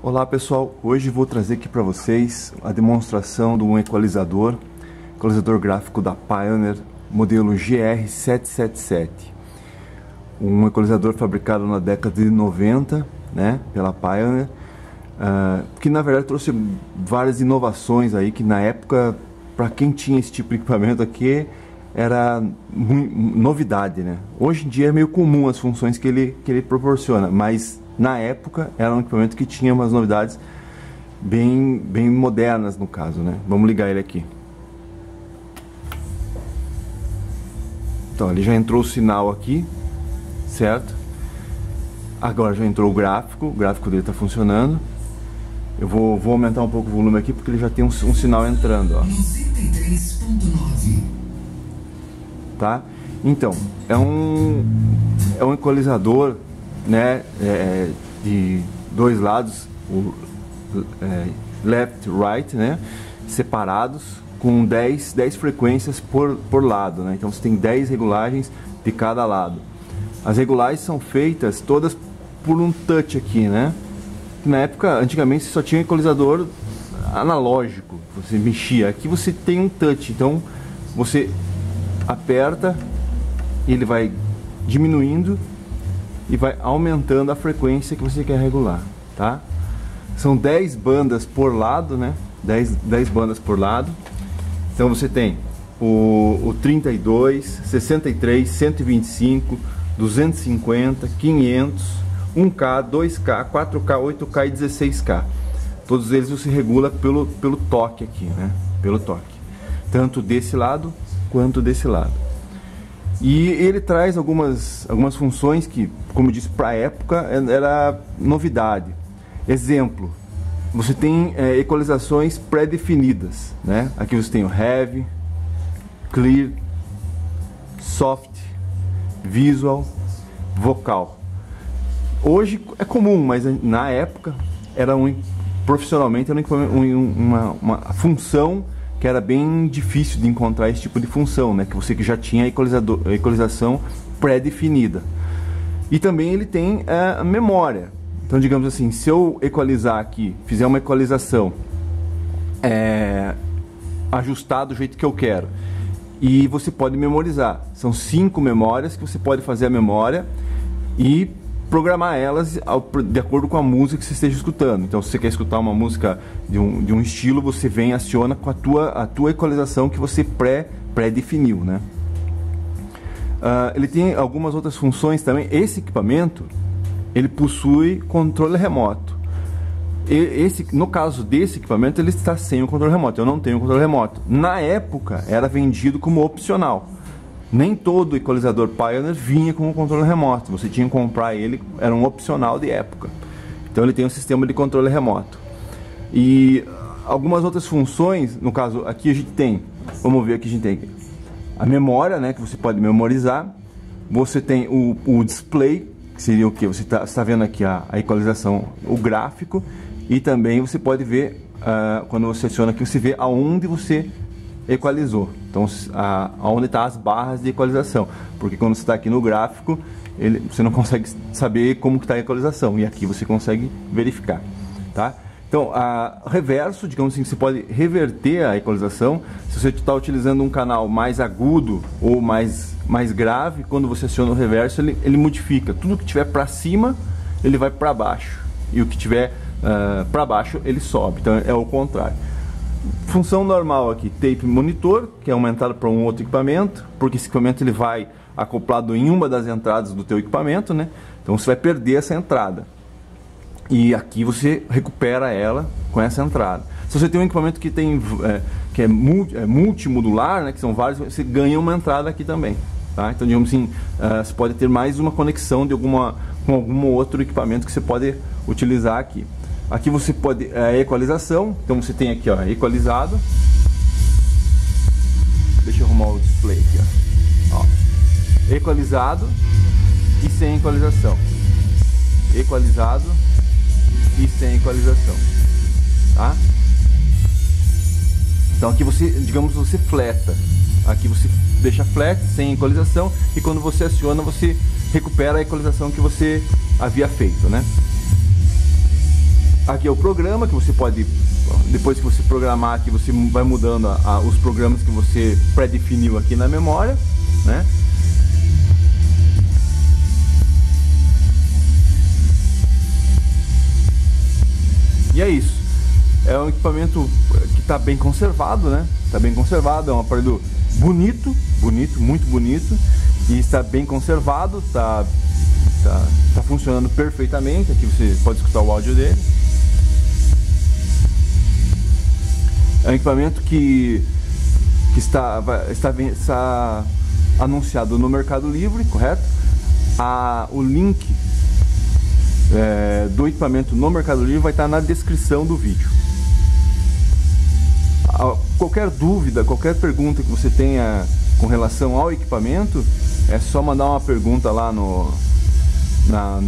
Olá pessoal, hoje vou trazer aqui para vocês a demonstração de um equalizador gráfico da Pioneer, modelo GR777. Um equalizador fabricado na década de 90, né, pela Pioneer, que na verdade trouxe várias inovações aí, que na época, para quem tinha esse tipo de equipamento aqui, era novidade, né? Hoje em dia é meio comum as funções que ele proporciona, mas na época era um equipamento que tinha umas novidades bem modernas no caso, né? Vamos ligar ele aqui. Então ele já entrou o sinal aqui, certo? Agora já entrou o gráfico dele está funcionando. Eu vou aumentar um pouco o volume aqui porque ele já tem um sinal entrando, ó. 93.9. Tá? Então, é um equalizador, né, de dois lados, left, right, né, separados, com 10 frequências por lado, né? Então você tem 10 regulagens de cada lado. As regulagens são feitas todas por um touch aqui, né? Na época, antigamente, você só tinha um equalizador analógico, você mexia. Aqui você tem um touch, então você aperta e ele vai diminuindo e vai aumentando a frequência que você quer regular, tá? São 10 bandas por lado, né? 10 bandas por lado. Então você tem o 32, 63, 125, 250, 500, 1K, 2K, 4K, 8K e 16K. Todos eles você regula pelo toque aqui, né? Pelo toque. Tanto desse lado quanto desse lado. E ele traz algumas funções que, como eu disse, para a época era novidade. Exemplo, você tem equalizações pré-definidas, né? Aqui você tem o Heavy, Clear, Soft, Visual, Vocal. Hoje é comum, mas na época profissionalmente era uma função que era bem difícil de encontrar esse tipo de função, né? Que você que já tinha a equalização pré-definida. E também ele tem a memória. Então, digamos assim, se eu equalizar aqui, fizer uma equalização ajustada do jeito que eu quero, e você pode memorizar. São 5 memórias que você pode fazer a memória e programar elas de acordo com a música que você esteja escutando. Então, se você quer escutar uma música de um estilo, você vem e aciona com a tua equalização que você pré-definiu, né? Ele tem algumas outras funções também. Esse equipamento, ele possui controle remoto. No caso desse equipamento, ele está sem o controle remoto. Eu não tenho o controle remoto. Na época, era vendido como opcional. Nem todo equalizador Pioneer vinha com o controle remoto. Você tinha que comprar ele, era um opcional de época. Então ele tem um sistema de controle remoto. E algumas outras funções, no caso aqui a gente tem, vamos ver aqui, a gente tem a memória, né, que você pode memorizar. Você tem o display, que seria o que? Você está vendo aqui a equalização, o gráfico. E também você pode ver, quando você aciona aqui, você vê aonde você equalizou. Então, aonde estão as barras de equalização, porque quando você está aqui no gráfico, você não consegue saber como que está a equalização, e aqui você consegue verificar, tá? Então, reverso, digamos assim, você pode reverter a equalização. Se você está utilizando um canal mais agudo ou mais grave, quando você aciona o reverso, ele modifica. Tudo que tiver para cima, ele vai para baixo, e o que tiver para baixo, ele sobe. Então, é o contrário. Função normal aqui, tape monitor, que é aumentado para um outro equipamento, porque esse equipamento ele vai acoplado em uma das entradas do teu equipamento, né? Então você vai perder essa entrada. E aqui você recupera ela com essa entrada. Se você tem um equipamento que é multimodular, né, que são vários, você ganha uma entrada aqui também, tá? Então, digamos assim, você pode ter mais uma conexão com algum outro equipamento que você pode utilizar aqui. Aqui você pode equalização, então você tem aqui, ó, equalizado. Deixa eu arrumar o display aqui, ó. Equalizado e sem equalização. Equalizado e sem equalização, tá? Então aqui você, digamos, você fleta. Aqui você deixa flat, sem equalização, e quando você aciona, você recupera a equalização que você havia feito, né? Aqui é o programa que você pode, depois que você programar aqui, você vai mudando os programas que você pré-definiu aqui na memória, né? E é isso. É um equipamento que está bem conservado, né? Está bem conservado, é um aparelho bonito, muito bonito, e está bem conservado, está funcionando perfeitamente. Aqui você pode escutar o áudio dele. É um equipamento que está anunciado no Mercado Livre, correto? O link do equipamento no Mercado Livre vai estar na descrição do vídeo. Qualquer dúvida, qualquer pergunta que você tenha com relação ao equipamento, é só mandar uma pergunta lá no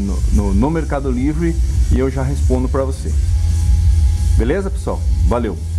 Mercado Livre e eu já respondo para você. Beleza, pessoal? Valeu!